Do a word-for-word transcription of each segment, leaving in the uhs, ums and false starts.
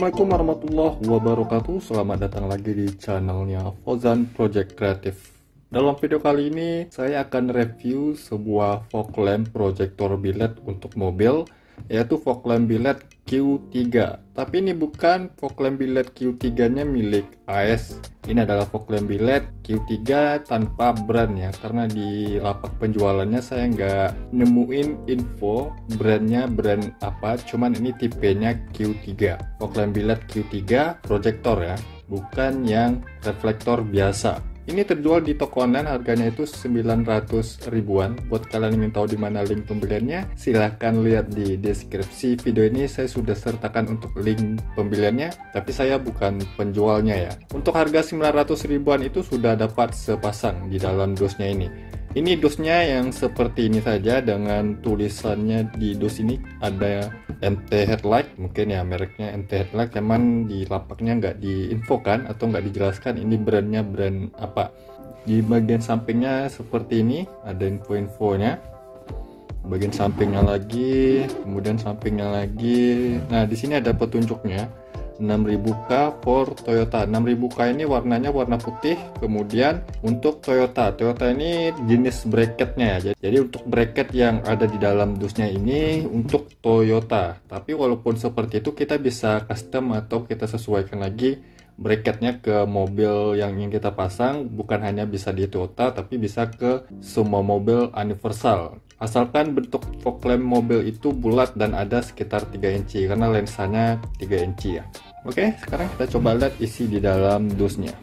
Assalamualaikum warahmatullahi wabarakatuh. Selamat datang lagi di channelnya Fauzan Project Creative. Dalam video kali ini saya akan review sebuah fog lamp projector biled untuk mobil, yaitu fog lamp biled Q tiga. Tapi ini bukan fog lamp biled Q tiga nya milik A S. Ini adalah fog lamp biled Q tiga tanpa brand ya, karena di lapak penjualannya saya nggak nemuin info brandnya brand apa, cuman ini tipenya Q tiga, fog lamp biled Q tiga projector ya, bukan yang reflektor biasa. Ini terjual di toko online, harganya itu sembilan ratus ribuan. Buat kalian yang ingin tahu di mana link pembeliannya, silahkan lihat di deskripsi video ini. Saya sudah sertakan untuk link pembeliannya, tapi saya bukan penjualnya ya. Untuk harga sembilan ratus ribuan itu sudah dapat sepasang di dalam dosnya ini. Ini dosnya yang seperti ini saja, dengan tulisannya di dos ini ada M T headlight, mungkin ya mereknya M T headlight, cuman di lapaknya nggak diinfokan atau nggak dijelaskan ini brandnya brand apa. Di bagian sampingnya seperti ini ada info-infonya, bagian sampingnya lagi, kemudian sampingnya lagi. Nah di sini ada petunjuknya, enam ribu K for Toyota. enam ribu K ini warnanya warna putih. Kemudian untuk Toyota, Toyota ini jenis bracketnya ya. Jadi untuk bracket yang ada di dalam dusnya ini untuk Toyota. Tapi walaupun seperti itu, kita bisa custom atau kita sesuaikan lagi bracketnya ke mobil yang ingin kita pasang. Bukan hanya bisa di Toyota, tapi bisa ke semua mobil universal. Asalkan bentuk fog lamp mobil itu bulat dan ada sekitar tiga inci, karena lensanya tiga inci ya. Oke, sekarang kita coba lihat isi di dalam dusnya.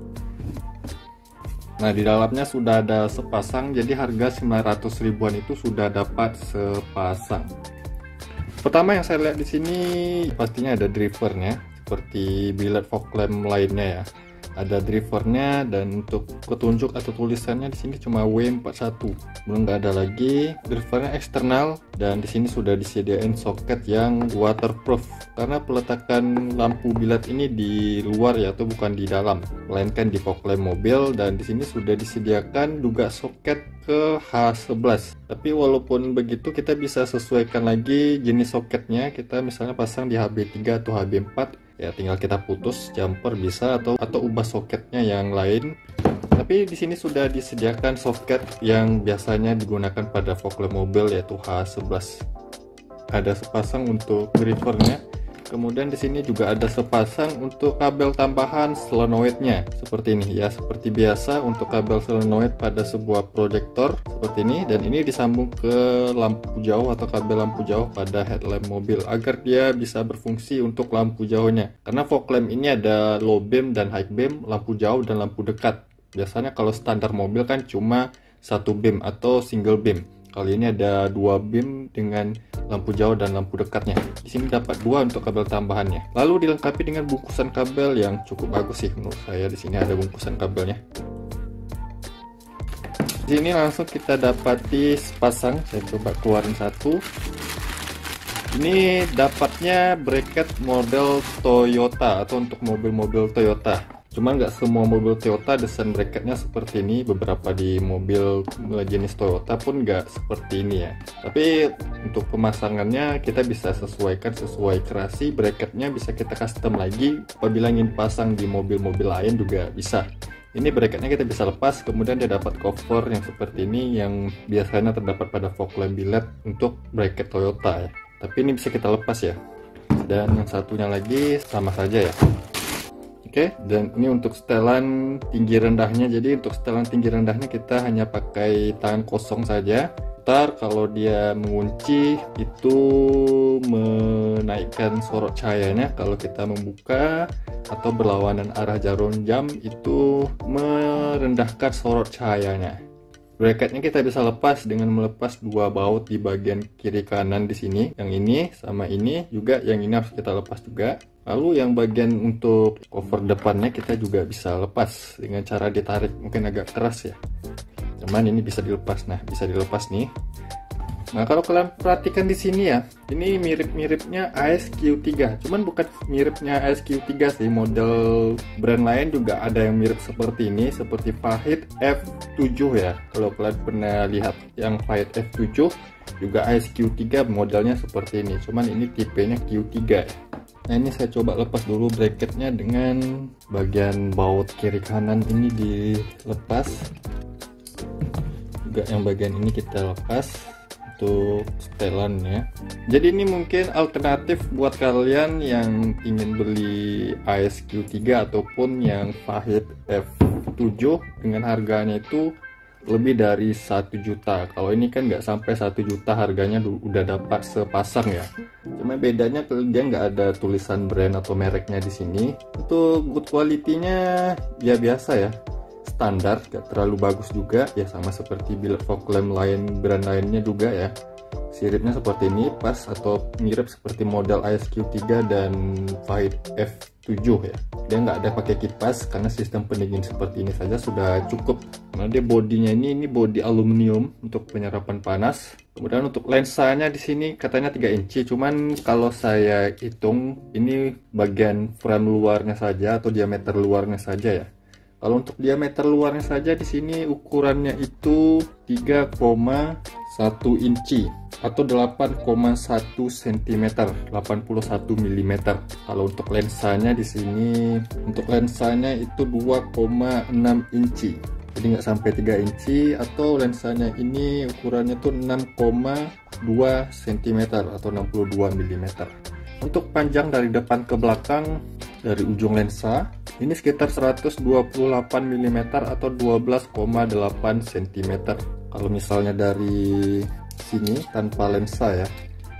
Nah, di dalamnya sudah ada sepasang, jadi harga sembilan ratus ribuan itu sudah dapat sepasang. Pertama yang saya lihat di sini pastinya ada drivernya, seperti biled fog lamp lainnya ya. Ada drivernya, dan untuk petunjuk atau tulisannya di sini cuma W empat puluh satu, belum nggak ada lagi. Drivernya eksternal, dan di sini sudah disediain soket yang waterproof, karena peletakan lampu biled ini di luar ya, atau bukan di dalam, melainkan di fog lamp mobil. Dan di sini sudah disediakan juga soket ke H sebelas. Tapi walaupun begitu, kita bisa sesuaikan lagi jenis soketnya. Kita misalnya pasang di H B tiga atau H B empat ya, tinggal kita putus jumper bisa, atau atau ubah soketnya yang lain. Tapi di sini sudah disediakan soket yang biasanya digunakan pada fog lamp mobil, yaitu H sebelas. Ada sepasang untuk drivernya. Kemudian di sini juga ada sepasang untuk kabel tambahan solenoidnya, seperti ini ya, seperti biasa untuk kabel solenoid pada sebuah proyektor seperti ini. Dan ini disambung ke lampu jauh atau kabel lampu jauh pada headlamp mobil, agar dia bisa berfungsi untuk lampu jauhnya. Karena fog lamp ini ada low beam dan high beam, lampu jauh dan lampu dekat. Biasanya kalau standar mobil kan cuma satu beam atau single beam. Kali ini ada dua beam dengan lampu jauh dan lampu dekatnya. Di sini dapat dua untuk kabel tambahannya. Lalu dilengkapi dengan bungkusan kabel yang cukup bagus sih menurut saya. Di sini ada bungkusan kabelnya. Di sini langsung kita dapati sepasang. Saya coba keluarin satu. Ini dapatnya bracket model Toyota atau untuk mobil-mobil Toyota. Cuman nggak semua mobil Toyota desain bracketnya seperti ini. Beberapa di mobil jenis Toyota pun nggak seperti ini ya. Tapi untuk pemasangannya kita bisa sesuaikan sesuai kreasi. Bracketnya bisa kita custom lagi. Apabila ingin pasang di mobil-mobil lain juga bisa. Ini bracketnya kita bisa lepas. Kemudian dia dapat cover yang seperti ini, yang biasanya terdapat pada fog lamp biled untuk bracket Toyota ya. Tapi ini bisa kita lepas ya. Dan yang satunya lagi sama saja ya. Oke, dan ini untuk setelan tinggi rendahnya. Jadi untuk setelan tinggi rendahnya kita hanya pakai tangan kosong saja. Ntar kalau dia mengunci itu menaikkan sorot cahayanya. Kalau kita membuka atau berlawanan arah jarum jam itu merendahkan sorot cahayanya. Bracketnya kita bisa lepas dengan melepas dua baut di bagian kiri kanan di sini. Yang ini sama ini juga, yang ini harus kita lepas juga. Lalu yang bagian untuk cover depannya kita juga bisa lepas dengan cara ditarik, mungkin agak keras ya. Cuman ini bisa dilepas. Nah, bisa dilepas nih. Nah, kalau kalian perhatikan di sini ya, ini mirip-miripnya A S Q tiga. Cuman bukan miripnya A S Q tiga sih, model brand lain juga ada yang mirip seperti ini, seperti Fahid F tujuh ya. Kalau kalian pernah lihat yang Fahid F tujuh, juga A S Q tiga modelnya seperti ini. Cuman ini tipenya Q tiga ya. Nah ini saya coba lepas dulu bracketnya dengan bagian baut kiri kanan ini dilepas, juga yang bagian ini kita lepas untuk setelannya. Jadi ini mungkin alternatif buat kalian yang ingin beli A S Q tiga ataupun yang Fahid F tujuh dengan harganya itu lebih dari satu juta. Kalau ini kan nggak sampai satu juta harganya udah dapat sepasang ya. Cuma bedanya dia nggak ada tulisan brand atau mereknya di sini. Untuk good quality-nya ya biasa ya, standar, gak terlalu bagus juga ya, sama seperti billet fog lamp lain brand lainnya juga ya. Siripnya seperti ini, pas atau mirip seperti model A S Q tiga dan Fahid F tujuh ya. Dia nggak ada pakai kipas karena sistem pendingin seperti ini saja sudah cukup. Nah dia bodinya ini ini bodi aluminium untuk penyerapan panas. Kemudian untuk lensanya di sini katanya tiga inci, cuman kalau saya hitung ini bagian frame luarnya saja atau diameter luarnya saja ya. Kalau untuk diameter luarnya saja di sini ukurannya itu tiga koma satu inci atau delapan koma satu sentimeter, delapan puluh satu milimeter. Kalau untuk lensanya di sini, untuk lensanya itu dua koma enam inci. Jadi nggak sampai tiga inci, atau lensanya ini ukurannya tuh enam koma dua sentimeter atau enam puluh dua milimeter. Untuk panjang dari depan ke belakang dari ujung lensa ini sekitar seratus dua puluh delapan milimeter atau dua belas koma delapan sentimeter. Kalau misalnya dari sini tanpa lensa ya,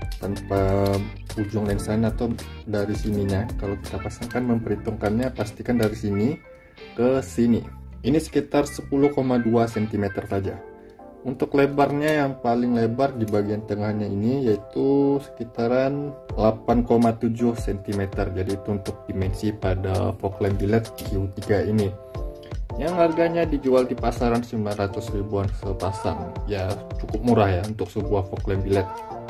tanpa ujung lensanya atau dari sininya, kalau kita pasangkan memperhitungkannya pastikan dari sini ke sini. Ini sekitar sepuluh koma dua sentimeter saja. Untuk lebarnya yang paling lebar di bagian tengahnya ini yaitu sekitaran delapan koma tujuh sentimeter. Jadi itu untuk dimensi pada fog lamp billet Q tiga ini, yang harganya dijual di pasaran sembilan ratus ribuan sepasang. Ya cukup murah ya untuk sebuah fog lamp billet.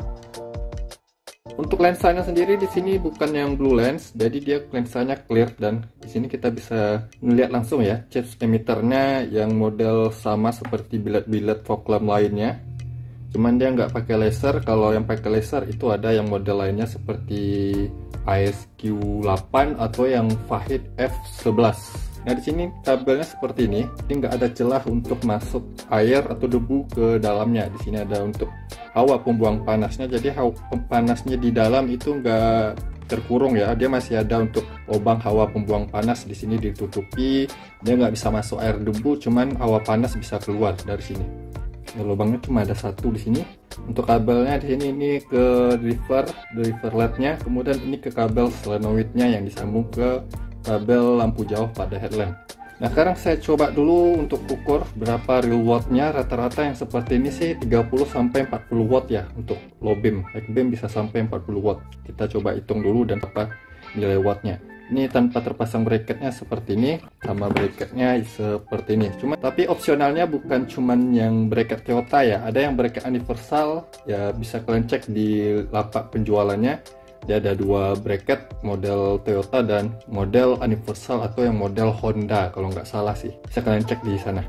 Untuk lensanya sendiri di sini bukan yang blue lens, jadi dia lensanya clear, dan di sini kita bisa melihat langsung ya chip emitternya yang model sama seperti billet-billet fog lamp lainnya. Cuman dia nggak pakai laser. Kalau yang pakai laser itu ada yang model lainnya seperti A S Q delapan atau yang Fahid F sebelas. Nah di sini kabelnya seperti ini, ini nggak ada celah untuk masuk air atau debu ke dalamnya. Di sini ada untuk hawa pembuang panasnya, jadi hawa panasnya di dalam itu nggak terkurung ya, dia masih ada untuk lubang hawa pembuang panas di sini ditutupi. Dia nggak bisa masuk air debu, cuman hawa panas bisa keluar dari sini. Ya, lubangnya cuma ada satu di sini. Untuk kabelnya di sini ini ke driver, driver L E D-nya, kemudian ini ke kabel solenoidnya yang disambung ke kabel lampu jauh pada headlamp. Nah sekarang saya coba dulu untuk ukur berapa real wattnya. Rata-rata yang seperti ini sih tiga puluh sampai empat puluh watt ya. Untuk low beam, high beam bisa sampai empat puluh watt. Kita coba hitung dulu dan apa nilai wattnya. Ini tanpa terpasang bracketnya seperti ini, sama bracketnya seperti ini. Cuma tapi opsionalnya bukan cuman yang bracket Toyota ya, ada yang bracket universal ya, bisa kalian cek di lapak penjualannya. Dia ada dua bracket, model Toyota dan model universal atau yang model Honda kalau nggak salah sih. Bisa kalian cek di sana.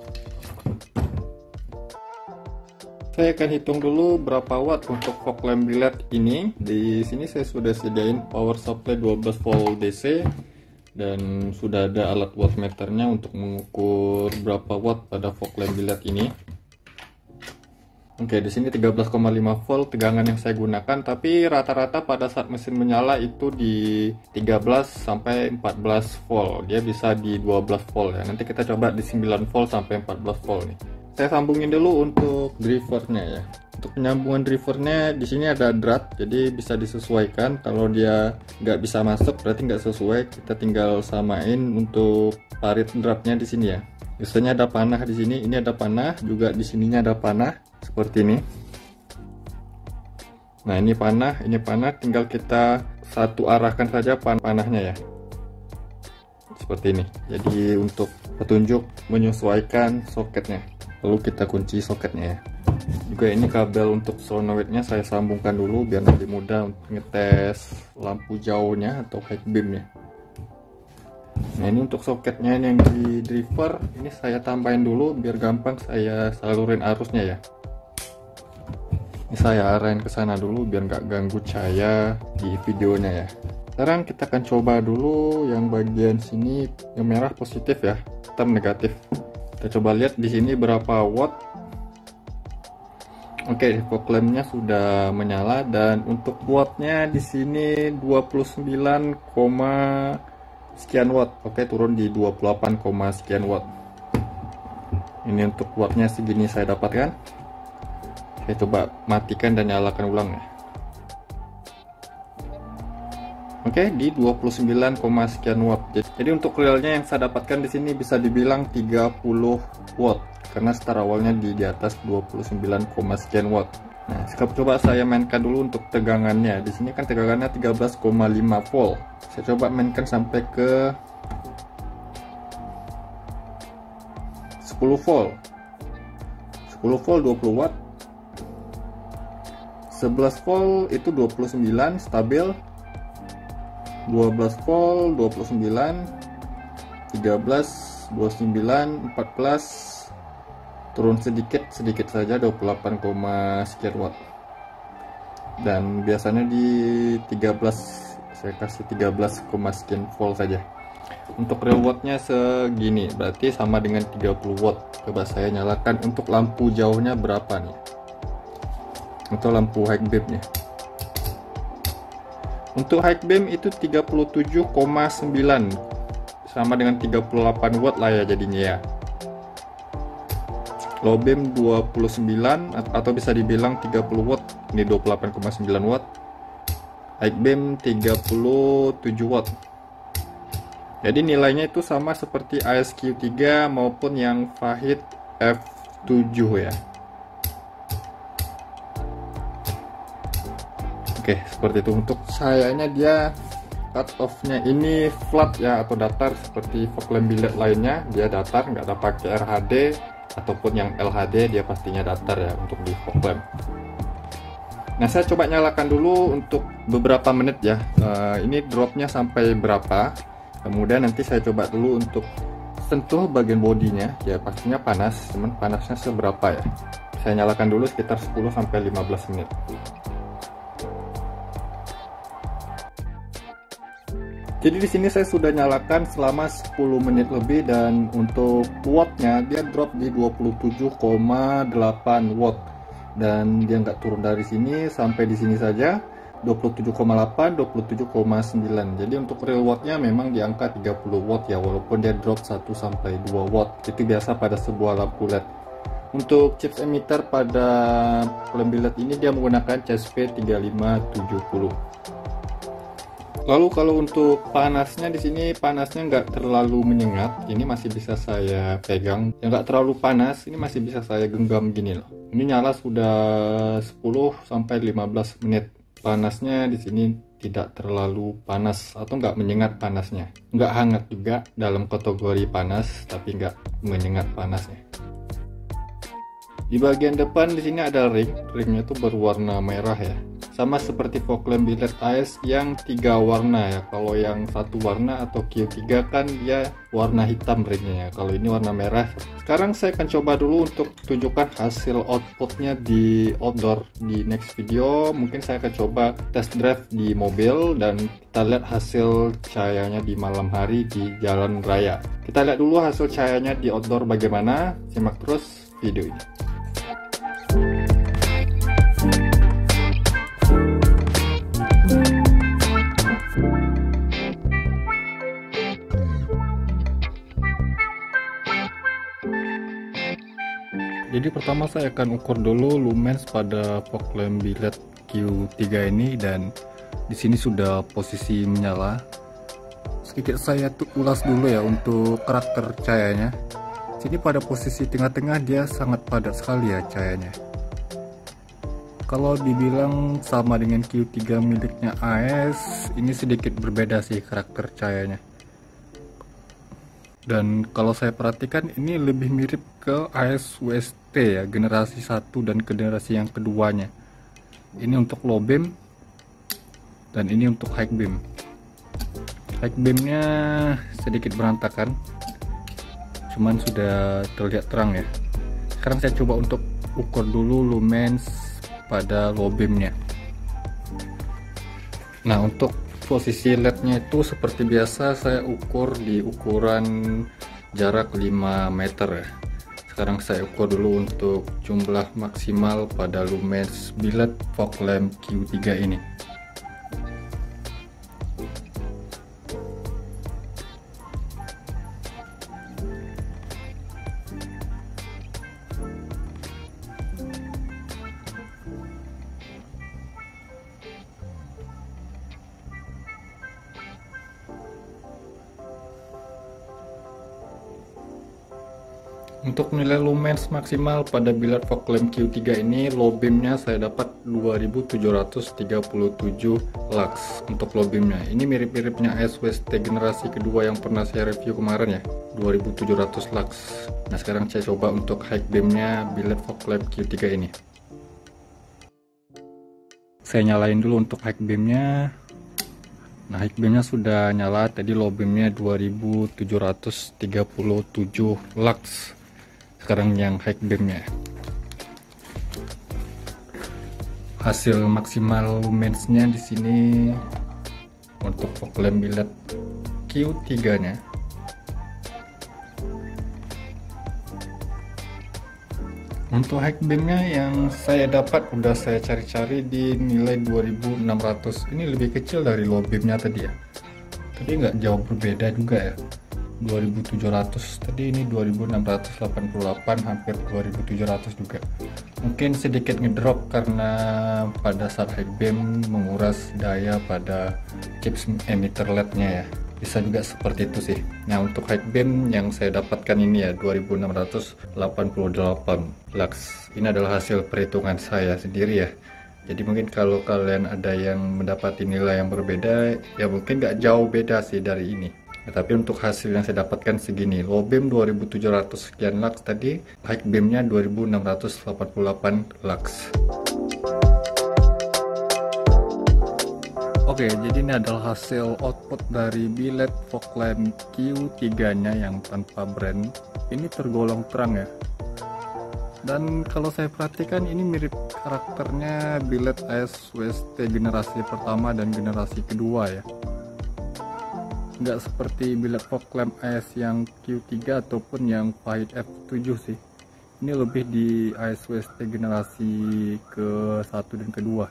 Saya akan hitung dulu berapa watt untuk fog lamp billet ini. Di sini saya sudah sediain power supply dua belas volt D C dan sudah ada alat wattmeternya untuk mengukur berapa watt pada fog lamp billet ini. Oke, di sini tiga belas koma lima volt tegangan yang saya gunakan, tapi rata-rata pada saat mesin menyala itu di tiga belas sampai empat belas volt. Dia bisa di dua belas volt ya. Nanti kita coba di sembilan volt sampai empat belas volt nih. Saya sambungin dulu untuk drivernya ya. Untuk penyambungan drivernya di sini ada drat, jadi bisa disesuaikan. Kalau dia nggak bisa masuk berarti nggak sesuai. Kita tinggal samain untuk parit dratnya di sini ya. Biasanya ada panah di sini, ini ada panah, juga di sininya ada panah seperti ini. Nah ini panah, ini panah, tinggal kita satu arahkan saja pan panahnya ya. Seperti ini. Jadi untuk petunjuk menyesuaikan soketnya. Lalu kita kunci soketnya ya. Juga ini kabel untuk solenoidnya saya sambungkan dulu biar lebih mudah untuk ngetes lampu jauhnya atau high beamnya. Nah ini untuk soketnya yang di driver ini saya tambahin dulu biar gampang saya salurin arusnya ya. Ini saya arahin ke sana dulu biar nggak ganggu cahaya di videonya ya. Sekarang kita akan coba dulu yang bagian sini, yang merah positif ya, hitam negatif. Kita coba lihat di sini berapa watt. Oke, fog lampnya sudah menyala dan untuk wattnya di sini dua puluh sembilan, sekian watt. Oke, turun di dua puluh delapan, sekian watt. Ini untuk wattnya segini saya dapatkan. Saya coba matikan dan nyalakan ulang ya. Oke, di dua puluh sembilan, sekian watt. Jadi untuk realnya yang saya dapatkan di sini bisa dibilang tiga puluh watt karena start awalnya di, di atas dua puluh sembilan, sekian watt. Nah, sekarang coba saya mainkan dulu untuk tegangannya. Di sini kan tegangannya tiga belas koma lima volt. Saya coba mainkan sampai ke sepuluh volt. sepuluh volt dua puluh watt. sebelas volt itu dua puluh sembilan stabil. dua belas volt dua puluh sembilan, tiga belas, dua puluh sembilan, empat belas, turun sedikit sedikit saja dua puluh delapan, sekian watt. Dan biasanya di tiga belas saya kasih tiga belas, sekian volt saja. Untuk real wattnya segini, berarti sama dengan tiga puluh watt. Coba saya nyalakan untuk lampu jauhnya berapa nih, untuk lampu high beamnya. Untuk high beam itu tiga puluh tujuh koma sembilan, sama dengan tiga puluh delapan watt lah ya jadinya ya. Low beam dua puluh sembilan atau bisa dibilang tiga puluh watt, ini dua puluh delapan koma sembilan watt. High beam tiga puluh tujuh watt. Jadi nilainya itu sama seperti A S Q tiga maupun yang Fahid F tujuh ya. Oke, seperti itu. Untuk sayanya dia cut off-nya ini flat ya, atau datar seperti fog lamp billet lainnya. Dia datar, nggak ada pakai R H D ataupun yang L H D, dia pastinya datar ya untuk di fog lamp. Nah, saya coba nyalakan dulu untuk beberapa menit ya. Uh, ini dropnya sampai berapa? Kemudian nanti saya coba dulu untuk sentuh bagian bodinya. Ya pastinya panas, cuman panasnya seberapa ya? Saya nyalakan dulu sekitar sepuluh sampai lima belas menit. Jadi di sini saya sudah nyalakan selama sepuluh menit lebih dan untuk wattnya dia drop di dua puluh tujuh koma delapan watt dan dia nggak turun dari sini sampai di sini saja dua puluh tujuh koma delapan, dua puluh tujuh koma sembilan. Jadi untuk real wattnya memang di angka tiga puluh watt ya, walaupun dia drop satu sampai dua watt. Itu biasa pada sebuah lampu L E D. Untuk chips emitter pada lampu L E D ini dia menggunakan C S P tiga lima tujuh nol. Lalu kalau untuk panasnya di sini panasnya nggak terlalu menyengat, ini masih bisa saya pegang. Yang nggak terlalu panas, ini masih bisa saya genggam gini loh. Ini nyala sudah sepuluh sampai lima belas menit. Panasnya di sini tidak terlalu panas atau nggak menyengat panasnya. Nggak hangat juga, dalam kategori panas tapi nggak menyengat panasnya. Di bagian depan di sini ada ring, ringnya itu berwarna merah ya. Sama seperti fog lamp billet A S yang tiga warna ya. Kalau yang satu warna atau Q tiga kan dia warna hitam ringnya ya. Kalau ini warna merah. Sekarang saya akan coba dulu untuk tunjukkan hasil outputnya di outdoor. Di next video mungkin saya akan coba test drive di mobil dan kita lihat hasil cahayanya di malam hari di jalan raya. Kita lihat dulu hasil cahayanya di outdoor bagaimana. Simak terus video ini. Jadi pertama saya akan ukur dulu lumens pada fog lamp billet Q tiga ini dan di sini sudah posisi menyala. Sedikit saya tuh ulas dulu ya untuk karakter cahayanya. Sini pada posisi tengah-tengah dia sangat padat sekali ya cahayanya. Kalau dibilang sama dengan Q tiga miliknya A S, ini sedikit berbeda sih karakter cahayanya. Dan kalau saya perhatikan ini lebih mirip ke A S U S T ya, generasi satu dan generasi yang keduanya. Ini untuk low beam dan ini untuk high beam. High beamnya sedikit berantakan, cuman sudah terlihat terang ya. Sekarang saya coba untuk ukur dulu lumens pada low beamnya. Nah, untuk posisi L E D-nya itu seperti biasa saya ukur di ukuran jarak lima meter ya. Sekarang saya ukur dulu untuk jumlah maksimal pada lumens biled fog lamp Q tiga ini. Untuk nilai lumens maksimal pada biled fog lamp Q tiga ini, low beamnya saya dapat dua ribu tujuh ratus tiga puluh tujuh lux untuk low beamnya. Ini mirip-miripnya I S W S T generasi kedua yang pernah saya review kemarin ya, dua ribu tujuh ratus lux. Nah sekarang saya coba untuk high beamnya biled fog lamp Q tiga ini. Saya nyalain dulu untuk high beamnya. Nah high beamnya sudah nyala, tadi low beamnya dua ribu tujuh ratus tiga puluh tujuh lux. Sekarang yang high beamnya, hasil maksimal lumensnya di sini untuk fog lamp biled Q tiga nya untuk high beamnya yang saya dapat udah saya cari-cari di nilai dua ribu enam ratus. Ini lebih kecil dari low beamnya tadi ya, tapi nggak jauh berbeda juga ya, dua ribu tujuh ratus tadi, ini dua ribu enam ratus delapan puluh delapan, hampir dua ribu tujuh ratus juga. Mungkin sedikit ngedrop karena pada saat high beam menguras daya pada chips emitter L E D-nya ya, bisa juga seperti itu sih. Nah untuk high beam yang saya dapatkan ini ya dua ribu enam ratus delapan puluh delapan lux. Ini adalah hasil perhitungan saya sendiri ya, jadi mungkin kalau kalian ada yang mendapati nilai yang berbeda ya mungkin nggak jauh beda sih dari ini. Ya, tapi untuk hasil yang saya dapatkan segini, low beam dua ribu tujuh ratus sekian lux tadi, high beamnya dua ribu enam ratus delapan puluh delapan lux. Oke, jadi ini adalah hasil output dari biled fog lamp Q tiga nya yang tanpa brand. Ini tergolong terang ya, dan kalau saya perhatikan ini mirip karakternya biled I S W S T generasi pertama dan generasi kedua ya, nggak seperti biled fog lamp I S yang Q tiga ataupun yang Fahid F tujuh sih. Ini lebih di I S W S T generasi ke satu dan kedua.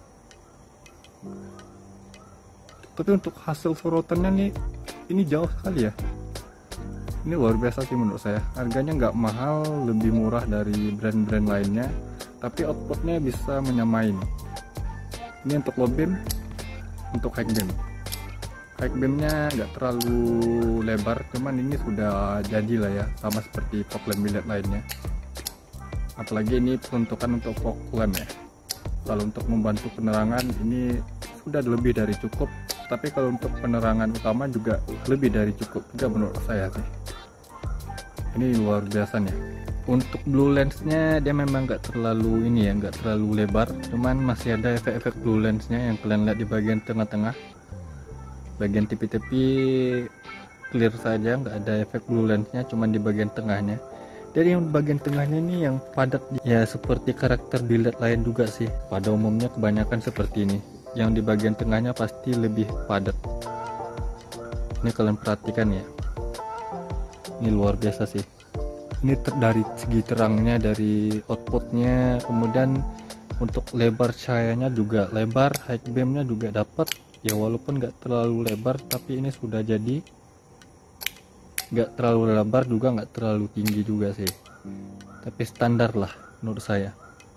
Tapi untuk hasil sorotannya nih, ini jauh sekali ya. Ini luar biasa sih menurut saya. Harganya nggak mahal, lebih murah dari brand-brand lainnya, tapi outputnya bisa menyamai nih. Ini untuk low beam, untuk high beam. High beamnya nggak terlalu lebar, cuman ini sudah jadi lah ya, sama seperti fog lamp biled lainnya. Apalagi ini peruntukan untuk fog lamp ya. Kalau untuk membantu penerangan ini sudah lebih dari cukup, tapi kalau untuk penerangan utama juga lebih dari cukup juga menurut saya sih. Ini luar biasa nih. Untuk blue lensnya dia memang nggak terlalu ini ya, nggak terlalu lebar, cuman masih ada efek-efek blue lensnya yang kalian lihat di bagian tengah-tengah. Bagian tepi-tepi clear saja, nggak ada efek blue lensnya, cuman di bagian tengahnya. Dari yang bagian tengahnya ini yang padat ya, seperti karakter biled lain juga sih. Pada umumnya kebanyakan seperti ini. Yang di bagian tengahnya pasti lebih padat. Ini kalian perhatikan ya. Ini luar biasa sih. Ini ter dari segi terangnya, dari outputnya, kemudian untuk lebar cahayanya juga lebar, high beamnya juga dapat. Ya walaupun nggak terlalu lebar, tapi ini sudah jadi. Nggak terlalu lebar juga, nggak terlalu tinggi juga sih, tapi standar lah menurut saya.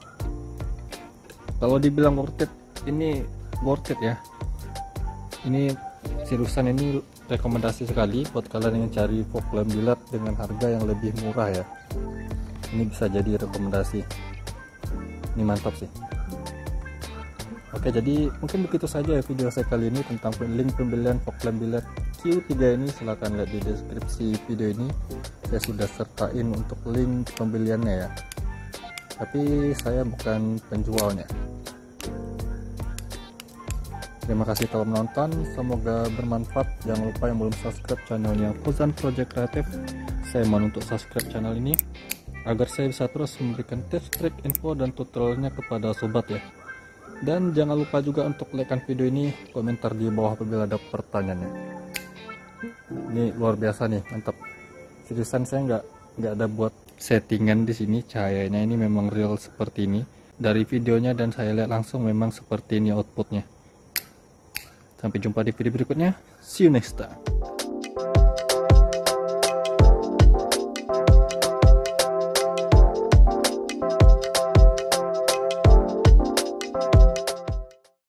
Kalau dibilang worth it, ini worth it ya. Ini seriusan, ini rekomendasi sekali buat kalian yang cari fog lamp biled dengan harga yang lebih murah ya. Ini bisa jadi rekomendasi. Ini mantap sih. Oke, jadi mungkin begitu saja ya video saya kali ini tentang link pembelian fog lamp biled Q tiga ini. Silahkan lihat di deskripsi video ini, saya sudah sertain untuk link pembeliannya ya, tapi saya bukan penjualnya. Terima kasih telah menonton, semoga bermanfaat. Jangan lupa yang belum subscribe channelnya Fozan Project Creative, saya mohon untuk subscribe channel ini agar saya bisa terus memberikan tips, trik, info, dan tutorialnya kepada sobat ya. Dan jangan lupa juga untuk like video ini, komentar di bawah apabila ada pertanyaannya. Ini luar biasa nih, mantap. Seriusan saya nggak nggak ada buat settingan di sini, cahayanya ini memang real seperti ini. Dari videonya dan saya lihat langsung memang seperti ini outputnya. Sampai jumpa di video berikutnya. See you next time.